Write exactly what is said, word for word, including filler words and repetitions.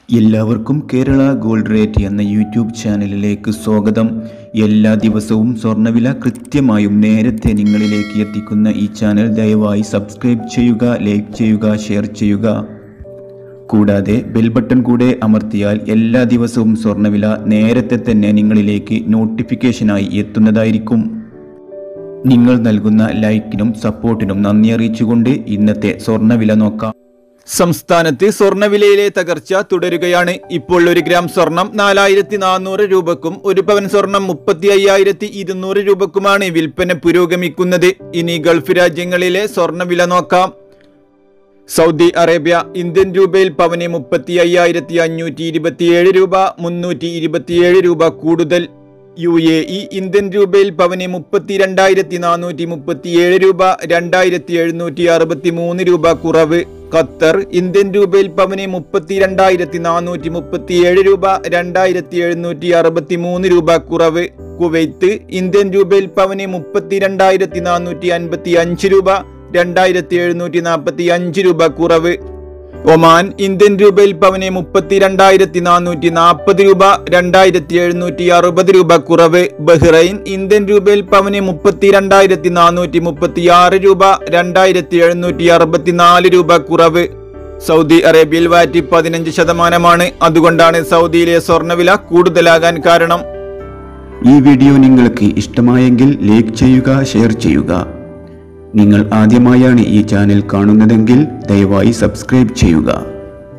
എല്ലാവർക്കും Kerala gold rate എന്ന YouTube ചാനലിലേക്ക് സ്വാഗതം. എല്ലാ ദിവസവും സ്വർണ്ണവില കൃത്യമായും നേരത്തെ നിങ്ങളിലേക്ക് എത്തിക്കുന്ന ഈ ചാനൽ ദയവായി സബ്സ്ക്രൈബ് ചെയ്യുക, ലൈക്ക് ചെയ്യുക, ഷെയർ ചെയ്യുക. കൂടാതെ ബെൽ ബട്ടൺ കൂടെ അമർത്തിയാൽ എല്ലാ ദിവസവും സ്വർണ്ണവില നേരത്തെ തന്നെ നിങ്ങളിലേക്ക് നോട്ടിഫിക്കേഷനായി എത്തുന്നതായിരിക്കും. നിങ്ങൾ നൽകുന്ന ലൈക്കിനും സപ്പോർട്ടിനും നന്ദി അറിയിച്ചുകൊണ്ട് ഇന്നത്തെ സ്വർണ്ണവില നോക്കാം. സംസ്ഥാനത്ത് സ്വർണ്ണവിലയിലെ തകർച്ച തുടരുകയാണ്. ഇപ്പോൾ ഒരു ഗ്രാം സ്വർണം നാലായിരത്തി നാനൂറ് രൂപക്കും ഒരു പവൻ സ്വർണം മുപ്പത്തി അയ്യായിരത്തി ഇരുന്നൂറ് രൂപക്കുമാണ് വിൽപ്പന പുരോഗമിക്കുന്നത്. ഇനി ഗൾഫ് രാജ്യങ്ങളിലെ സ്വർണ്ണവില നോക്കാം. സൗദി അറേബ്യ ഇന്ത്യൻ രൂപയിൽ പവന് മുപ്പത്തി അയ്യായിരത്തി അഞ്ഞൂറ്റി ഇരുപത്തിയേഴ് രൂപ, മുന്നൂറ്റി ഇരുപത്തിയേഴ് രൂപ കൂടുതൽ. യു എ ഇ ഇന്ത്യൻ രൂപയിൽ പവന് മുപ്പത്തി രണ്ടായിരത്തി നാനൂറ്റി മുപ്പത്തിയേഴ് രൂപ, രണ്ടായിരത്തി എഴുന്നൂറ്റി അറുപത്തി മൂന്ന് രൂപ കുറവ്. ഖത്തർ ഇന്ത്യൻ രൂപയിൽ പവന് മുപ്പത്തി രണ്ടായിരത്തി നാനൂറ്റി മുപ്പത്തിയേഴ് രൂപ, രണ്ടായിരത്തി എഴുന്നൂറ്റി അറുപത്തി മൂന്ന് രൂപ കുറവ്. കുവൈത്ത് ഇന്ത്യൻ രൂപയിൽ പവന് മുപ്പത്തി രണ്ടായിരത്തി നാനൂറ്റി അൻപത്തി അഞ്ച് രൂപ, രണ്ടായിരത്തി എഴുന്നൂറ്റി നാൽപ്പത്തി അഞ്ച് രൂപ കുറവ്. ഒമാൻ ഇന്ത്യൻ രൂപയിൽ പവന് മുപ്പത്തി രണ്ടായിരത്തി നാനൂറ്റി നാൽപ്പത് രൂപ, രണ്ടായിരത്തി എഴുന്നൂറ്റി അറുപത് രൂപ കുറവ്. ബഹ്റൈൻ ഇന്ത്യൻ രൂപയിൽ പവന് മുപ്പത്തി രണ്ടായിരത്തി നാനൂറ്റി മുപ്പത്തി ആറ് രൂപ, രണ്ടായിരത്തി എഴുന്നൂറ്റി അറുപത്തി നാല് രൂപ കുറവ്. സൗദി അറേബ്യയിൽ വാറ്റ് പതിനഞ്ച് ശതമാനമാണ്. അതുകൊണ്ടാണ് സൗദിയിലെ സ്വർണ്ണവില കൂടുതലാകാൻ കാരണം. ഈ വീഡിയോ നിങ്ങൾക്ക് ഇഷ്ടമായെങ്കിൽ ലൈക്ക് ചെയ്യുക, ഷെയർ ചെയ്യുക. നിങ്ങൾ ആദ്യമായാണ് ഈ ചാനൽ കാണുന്നതെങ്കിൽ ദയവായി സബ്സ്ക്രൈബ് ചെയ്യുക.